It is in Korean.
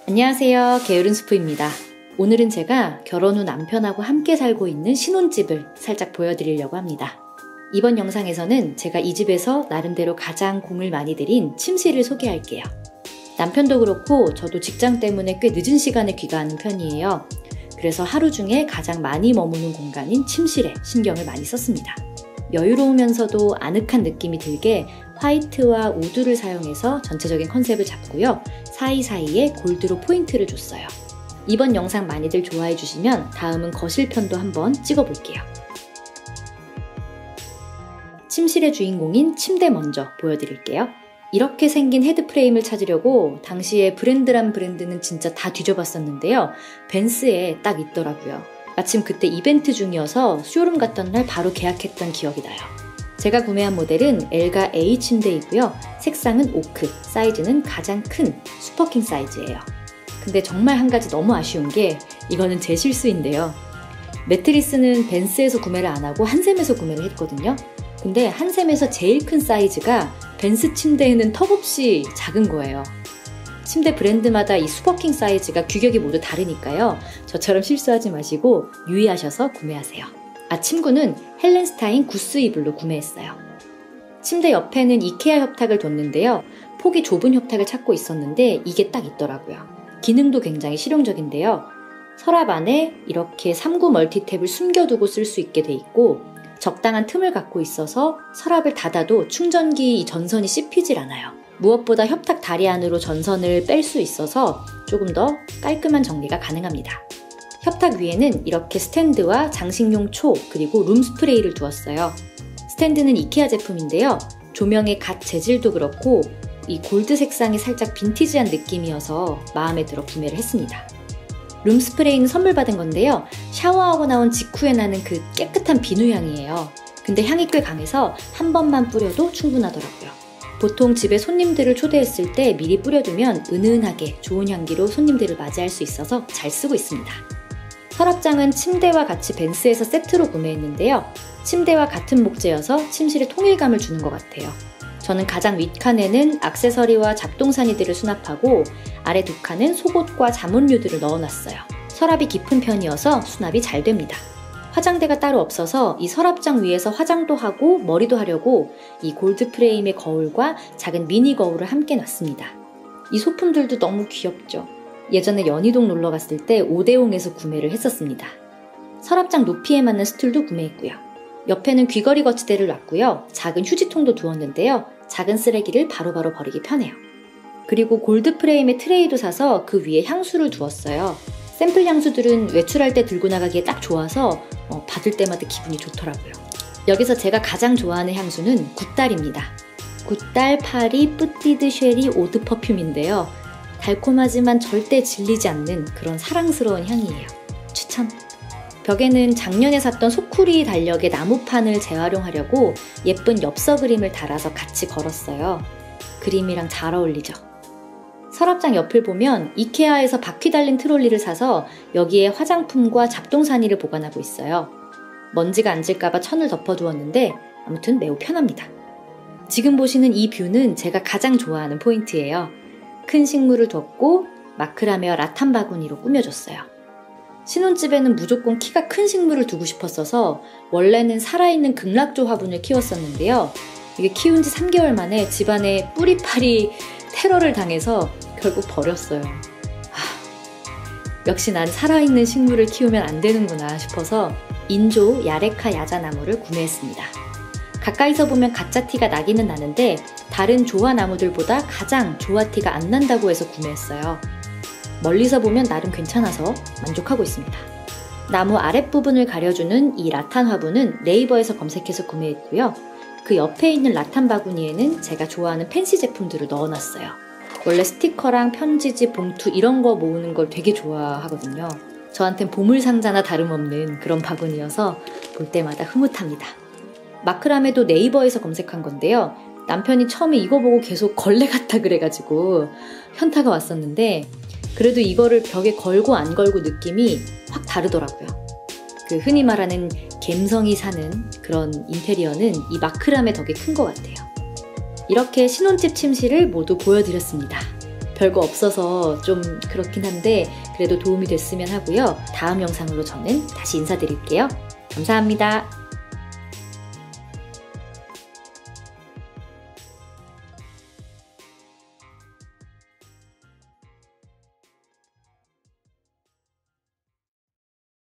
안녕하세요. 게으른 수프입니다. 오늘은 제가 결혼 후 남편하고 함께 살고 있는 신혼집을 살짝 보여드리려고 합니다. 이번 영상에서는 제가 이 집에서 나름대로 가장 공을 많이 들인 침실을 소개할게요. 남편도 그렇고 저도 직장 때문에 꽤 늦은 시간에 귀가하는 편이에요. 그래서 하루 중에 가장 많이 머무는 공간인 침실에 신경을 많이 썼습니다. 여유로우면서도 아늑한 느낌이 들게 화이트와 우드를 사용해서 전체적인 컨셉을 잡고요. 사이사이에 골드로 포인트를 줬어요. 이번 영상 많이들 좋아해 주시면 다음은 거실편도 한번 찍어볼게요. 침실의 주인공인 침대 먼저 보여드릴게요. 이렇게 생긴 헤드프레임을 찾으려고 당시에 브랜드란 브랜드는 진짜 다 뒤져봤었는데요. 벤스에 딱 있더라고요. 마침 그때 이벤트 중이어서 쇼룸 갔던 날 바로 계약했던 기억이 나요. 제가 구매한 모델은 엘가 A 침대이고요. 색상은 오크, 사이즈는 가장 큰 슈퍼킹 사이즈예요. 근데 정말 한 가지 너무 아쉬운 게 이거는 제 실수인데요. 매트리스는 벤스에서 구매를 안 하고 한샘에서 구매를 했거든요. 근데 한샘에서 제일 큰 사이즈가 벤스 침대에는 턱없이 작은 거예요. 침대 브랜드마다 이 슈퍼킹 사이즈가 규격이 모두 다르니까요. 저처럼 실수하지 마시고 유의하셔서 구매하세요. 침구는 헬렌스타인 구스 이블로 구매했어요. 침대 옆에는 이케아 협탁을 뒀는데요. 폭이 좁은 협탁을 찾고 있었는데 이게 딱 있더라고요. 기능도 굉장히 실용적인데요. 서랍 안에 이렇게 3구 멀티탭을 숨겨두고 쓸 수 있게 돼 있고 적당한 틈을 갖고 있어서 서랍을 닫아도 충전기 전선이 씹히질 않아요. 무엇보다 협탁 다리 안으로 전선을 뺄 수 있어서 조금 더 깔끔한 정리가 가능합니다. 협탁 위에는 이렇게 스탠드와 장식용 초 그리고 룸 스프레이를 두었어요. 스탠드는 이케아 제품인데요. 조명의 갓 재질도 그렇고 이 골드 색상이 살짝 빈티지한 느낌이어서 마음에 들어 구매를 했습니다. 룸 스프레이는 선물 받은 건데요. 샤워하고 나온 직후에 나는 그 깨끗한 비누 향이에요. 근데 향이 꽤 강해서 한 번만 뿌려도 충분하더라고요. 보통 집에 손님들을 초대했을 때 미리 뿌려두면 은은하게 좋은 향기로 손님들을 맞이할 수 있어서 잘 쓰고 있습니다. 서랍장은 침대와 같이 벤스에서 세트로 구매했는데요. 침대와 같은 목재여서 침실에 통일감을 주는 것 같아요. 저는 가장 윗칸에는 액세서리와 잡동사니들을 수납하고 아래 두 칸은 속옷과 잠옷류들을 넣어놨어요. 서랍이 깊은 편이어서 수납이 잘 됩니다. 화장대가 따로 없어서 이 서랍장 위에서 화장도 하고 머리도 하려고 이 골드 프레임의 거울과 작은 미니 거울을 함께 놨습니다. 이 소품들도 너무 귀엽죠? 예전에 연희동 놀러 갔을 때 오대용에서 구매를 했었습니다. 서랍장 높이에 맞는 스툴도 구매했고요. 옆에는 귀걸이 거치대를 놨고요. 작은 휴지통도 두었는데요. 작은 쓰레기를 바로바로 버리기 편해요. 그리고 골드 프레임의 트레이도 사서 그 위에 향수를 두었어요. 샘플 향수들은 외출할 때 들고 나가기에 딱 좋아서 받을 때마다 기분이 좋더라고요. 여기서 제가 가장 좋아하는 향수는 굿달입니다. 굿달 파리 뿌띠드 쉐리 오드 퍼퓸인데요. 달콤하지만 절대 질리지 않는 그런 사랑스러운 향이에요. 추천! 벽에는 작년에 샀던 소쿠리 달력의 나무판을 재활용하려고 예쁜 엽서 그림을 달아서 같이 걸었어요. 그림이랑 잘 어울리죠? 서랍장 옆을 보면 이케아에서 바퀴 달린 트롤리를 사서 여기에 화장품과 잡동사니를 보관하고 있어요. 먼지가 앉을까봐 천을 덮어두었는데 아무튼 매우 편합니다. 지금 보시는 이 뷰는 제가 가장 좋아하는 포인트예요. 큰 식물을 뒀고 마크라메와 라탄 바구니로 꾸며줬어요. 신혼집에는 무조건 키가 큰 식물을 두고 싶었어서 원래는 살아있는 극락조 화분을 키웠었는데요. 이게 키운 지 3개월 만에 집안에 뿌리파리 테러를 당해서 결국 버렸어요. 역시 난 살아있는 식물을 키우면 안 되는구나 싶어서 인조 야레카 야자나무를 구매했습니다. 가까이서 보면 가짜 티가 나기는 나는데 다른 조화나무들보다 가장 조화티가 안 난다고 해서 구매했어요. 멀리서 보면 나름 괜찮아서 만족하고 있습니다. 나무 아랫부분을 가려주는 이 라탄 화분은 네이버에서 검색해서 구매했고요. 그 옆에 있는 라탄 바구니에는 제가 좋아하는 펜시 제품들을 넣어놨어요. 원래 스티커랑 편지지, 봉투 이런 거 모으는 걸 되게 좋아하거든요. 저한텐 보물상자나 다름없는 그런 바구니여서 볼 때마다 흐뭇합니다. 마크라메도 네이버에서 검색한 건데요. 남편이 처음에 이거 보고 계속 걸레 같다 그래가지고 현타가 왔었는데 그래도 이거를 벽에 걸고 안 걸고 느낌이 확 다르더라고요. 그 흔히 말하는 갬성이 사는 그런 인테리어는 이 마크라메 덕에 큰 것 같아요. 이렇게 신혼집 침실을 모두 보여드렸습니다. 별거 없어서 좀 그렇긴 한데 그래도 도움이 됐으면 하고요. 다음 영상으로 저는 다시 인사드릴게요. 감사합니다.